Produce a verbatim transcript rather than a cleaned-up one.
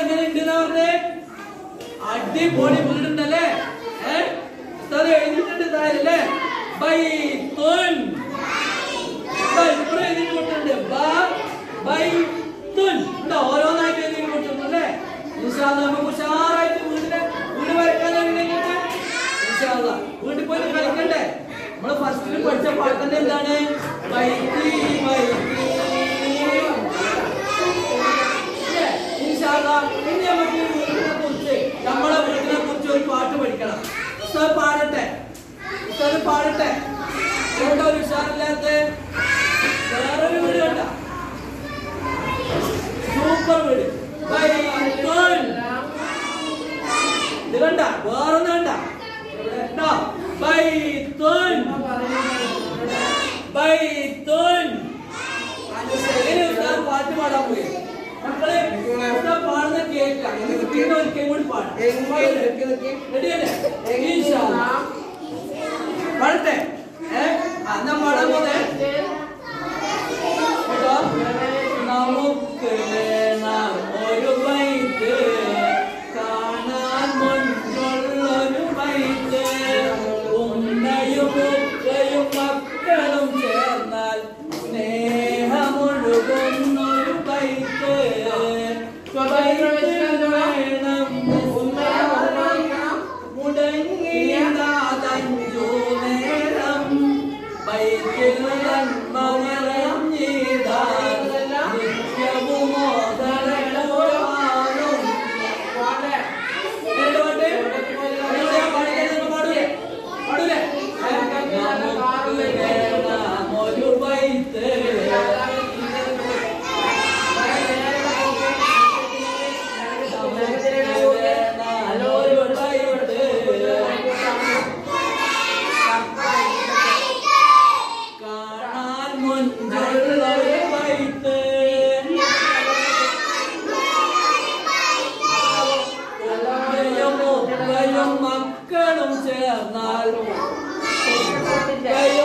എങ്ങനെയുണ്ടെന്നാ പറഞ്ഞേ? അടിപൊളി വീടുണ്ടല്ലേ? ഏഹ് സ്ഥലം എഴുതിയിട്ടുണ്ട് താഴല്ലേ? ബൈത്തുൻ ഇവിടെ എഴുതി കൊടുത്തിട്ടുണ്ട്. ബൈത്തുൻ ഓരോന്നായിട്ട് എഴുതി കൊടുത്തിട്ടുണ്ടല്ലേ? ഇൻഷാ അല്ലാഹ് നമുക്ക് ഉഷാറായിട്ട് വീടിനെ വീട് വരയ്ക്കാൻ വീട്ടിൽ പോയി കളിക്കണ്ടേ? നമ്മള് ഫസ്റ്റിൽ പഠിച്ച പാട്ടന്നെ എന്താണ്? ബൈത്തി ബൈത്തി. ഇൻഷാ അല്ലാഹ് ഇനി നമുക്ക് വീടിനെ കുറിച്ച് നമ്മളെ വീടിനെ കുറിച്ച് ഒരു പാട്ട് പഠിക്കണം. ഉസ്താദ് പാടട്ടെ, ഉസ്താദ് പാടട്ടെ. എന്താ ഒരു ഉഷാറില്ലാത്ത വേറൊരു വീട് കണ്ട? സൂപ്പർ വീട്. ഇത് കണ്ട? വേറൊന്നും കണ്ട? ബൈത്തുൻ ബൈത്തുൻ. പാട്ട് പാടാൻ പോയി മക്കളെ. പാടുന്ന കേൾക്കാം. പിന്നെ ഒരിക്കലും കൂടി പാടാം. പാടട്ടെ? ഏഹ് അന്നാ പാടാൻ പോലെ നമുക്ക് വേണം ഒരു ബൈത്ത്, കാണാൻ മുൻപുള്ളൊരു ബൈത്ത്. ഉമ്മയും ഉപ്പയും മക്കളും ചേർന്നാൽ സ്നേഹമൊഴുകുന്നൊരു ബൈത്ത്. വേണം മുടങ്ങിയതഞ്ചു നേരം ബൈത്തിൽ നന്മ നിത്യവും മോദനോടാനും പാടൂലേ? ഒരു ബൈത്ത് കാണാൻ മുൻപുള്ളൊരു ബൈത്ത്. മക്കളും ചേർന്നാൽ